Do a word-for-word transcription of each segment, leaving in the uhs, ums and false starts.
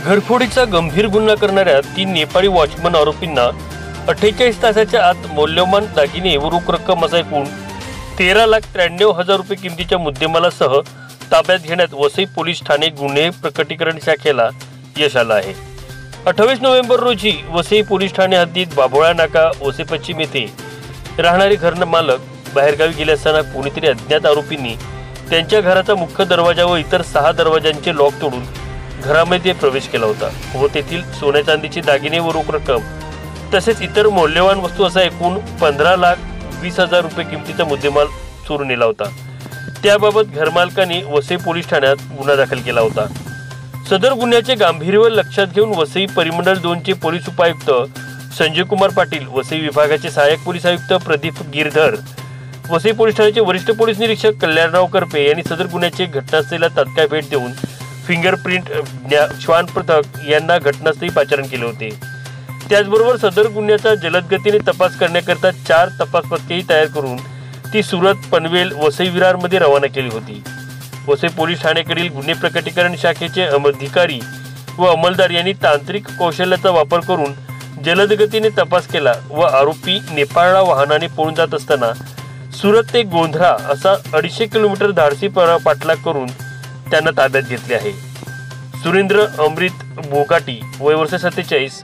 घरफोडीचा गंभीर गुन्हा करणाऱ्या तीन नेपाळी वॉचमन आरोपींना अठ्ठेचाळीस तासाच्या आत मौल्यवान दागिने व रोख रक्कम असा एकूण तेरा लाख त्र्याण्णव हजार रुपये किमतीच्या मुद्देमालासह ताब्यात घेण्यात वसई पोलीस ठाणे गुन्हे प्रकटीकरण शाखेला यश आलं आहे। अठ्ठावीस नोव्हेंबर रोजी वसई पोलीस ठाणे हद्दीत बाभोळा नाका वसई पश्चिम येथे राहणारे घर मालक बाहेरगावी गेले असताना कोणीतरी अज्ञात आरोपींनी त्यांच्या घराचा मुख्य दरवाजा व इतर सहा दरवाजांचे लॉक तोडून घरामध्ये प्रवेश केला होता व तेथील सोन्या चांदीचे दागिने व रोख रक्कम तसेच इतर मौल्यवान वस्तू असा एकूण पंधरा लाख वीस हजार रुपये किमतीचा मुद्देमाल चोरून नेला होता। त्याबाबत घरमालकांनी वसई पोलीस ठाण्यात गुन्हा दाखल केला होता। सदर गुन्ह्याचे गांभीर्य लक्षात घेऊन वसई परिमंडळ दोन चे पोलीस उपायुक्त संजय कुमार पाटील, वसई विभागाचे सहाय्यक पोलीस आयुक्त प्रदीप गिरधर, वसई पोलीस ठाण्याचे वरिष्ठ पोलीस निरीक्षक कल्याणराव करपे यांनी सदर गुन्ह्याचे घटनास्थळाला तात्काळ भेट देऊन फिंगरप्रिंट श्वान पथक यांना घटनास्थळी पाचारण केले होते। त्याचबरोबर सदर गुन्ह्याचा जलद गतीने तपास करण्याकरता चार तपास पथकेही तयार करून ती सुरत, पनवेल, वसई विरारमध्ये रवाना केली होती। वसई पोलीस ठाण्याकडील गुन्हे प्रकटीकरण शाखेचे अधिकारी व अंमलदार यांनी तांत्रिक कौशल्याचा वापर करून जलद गतीने तपास केला व आरोपी नेपाळला वाहनाने पळून जात असताना सुरत ते गोंधळा असा अडीचशे किलोमीटर धाडसी पाठलाग करून त्यांना ताब्यात घेतले आहे। सुरेंद्र अमृत बोगाटी वय वर्ष सत्तेचाळीस,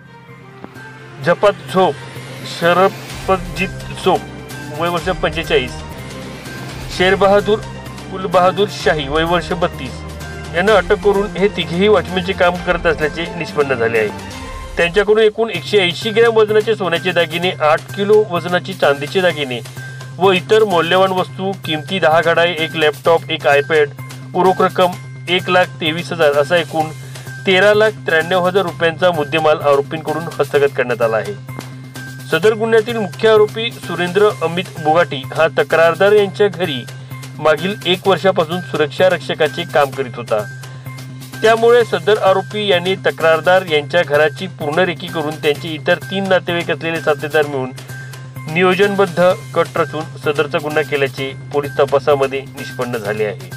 झपात झोप शरपजीत सोप वय वर्ष पंचेचाळीस, शेरबहादूर कुलबहादूर शाही वय वर्ष बत्तीस यांना अटक करून हे तिघेही वॉचमनचे काम करत असल्याचे निष्पन्न झाले आहे। त्यांच्याकडून एकूण एकशे ऐंशी ग्रॅम वजनाचे सोन्याचे दागिने, आठ किलो वजनाची चांदीचे दागिने व इतर मौल्यवान वस्तू किमती दहा घड्याळे, एक लॅपटॉप, एक आयपॅड व रोख रक्कम एक लाख तेवीस हजार असा एकूण तेरा लाख त्र्याण्णव हजार रुपयांचा मुद्देमाल आरोपींकडून हस्तगत करण्यात आला आहे। सदर गुन्ह्यातील मुख्य आरोपी सुरेंद्र अमित बोगाटी हा तक्रारदार यांच्या घरी मागील एक वर्षापासून सुरक्षा रक्षकाचे काम करीत होता। त्यामुळे सदर आरोपी यांनी तक्रारदार यांच्या घराची पूर्णरेखी करून त्यांचे इतर तीन नातेवाईक असलेले साथीदार मिळून नियोजनबद्ध कट रचून सदरचा गुन्हा केल्याचे पोलीस तपासामध्ये निष्पन्न झाले आहे।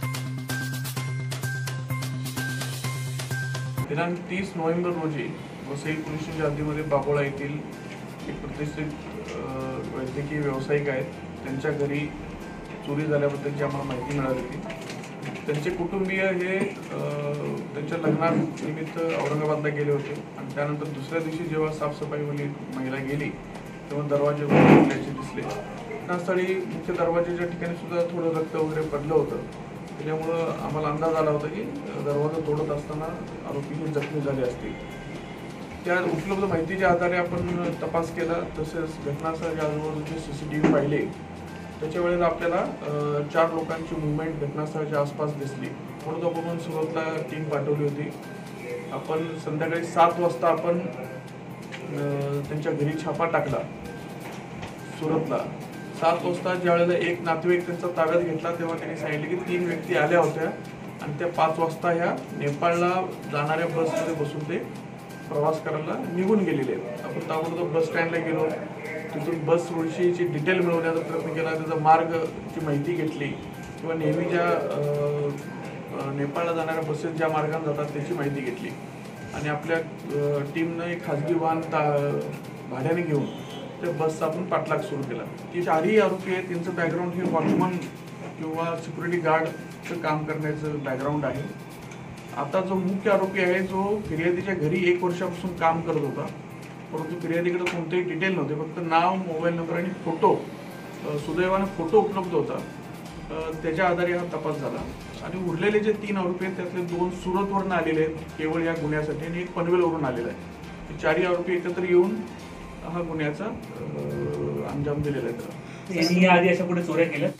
दिनांक तीस नोव्हेंबर रोजी वसई पोलीस स्टेशनच्या हद्दीमध्ये बाभोळा येथील एक प्रतिष्ठित वैद्यकीय व्यावसायिक आहेत, त्यांच्या घरी चोरी झाल्याबद्दलची आम्हाला माहिती मिळाली होती। त्यांचे कुटुंबीय हे त्यांच्या लग्नानिमित्त औरंगाबादला गेले होते आणि त्यानंतर दुसऱ्या दिवशी जेव्हा साफसफाईवाली महिला गेली तेव्हा दरवाजे उघडल्याचे दिसले। घटनास्थळी मुख्य दरवाजेच्या ठिकाणी सुद्धा थोडं रक्त वगैरे पडलं होतं, त्याच्यामुळं आम्हाला अंदाज आला होता की दरवाजा तोडत असताना आरोपी हे जखमी झाले असतील। त्या उपलब्ध माहितीच्या आधारे आपण तपास केला, तसेच घटनास्थळाच्या आजूबाजूचे सी सी टी व्ही पाहिले। त्याच्या वेळेला आपल्याला चार लोकांची मुवमेंट घटनास्थळाच्या आसपास दिसली, म्हणून आपण सुरतला टीम पाठवली होती। आपण संध्याकाळी सात वाजता आपण त्यांच्या घरी छापा टाकला सुरतला। सात वाजता ज्या वेळेला एक नातेवाईक त्यांचा ताब्यात घेतला तेव्हा त्यांनी सांगितले की तीन व्यक्ती आल्या होत्या आणि त्या पाच वाजता ह्या नेपाळला जाणाऱ्या बसमध्ये बसून ते प्रवास करायला निघून गेलेले आहेत। आपण ताबडतोब बस स्टँडला गेलो, तिथून बस विषयीची डिटेल मिळवण्याचा प्रयत्न केला, त्याचा मार्गची माहिती घेतली किंवा नेहमीच्या नेपाळला जाणाऱ्या बसेस ज्या मार्गाने जातात त्याची माहिती घेतली आणि आपल्या टीमनं एक खाजगी वाहन भाड्याने घेऊन त्या बसचा आपण पाठलाग सुरू केला। ती चारही आरोपी आहेत, त्यांचं बॅकग्राऊंड हे वॉचमन किंवा सिक्युरिटी गार्डचं काम करण्याचं बॅकग्राऊंड आहे। आता जो मुख्य आरोपी आहे जो फिर्यादीच्या घरी एक वर्षापासून काम करत होता, परंतु फिर्यादीकडे कोणतेही डिटेल नव्हते, फक्त नाव, मोबाईल नंबर आणि फोटो, सुदैवानं फोटो उपलब्ध होता, त्याच्या आधारे हा तपास झाला आणि उरलेले जे तीन आरोपी आहेत त्यातले दोन सुरतवरून आलेले आहेत केवळ या गुन्ह्यासाठी आणि एक पनवेलवरून आलेला आहे। चारही आरोपी एकत्र येऊन हा गुन्ह्याचा अंजाम दिलेला आहे। यांनी आधी अशा पुढे चोऱ्या केल्या?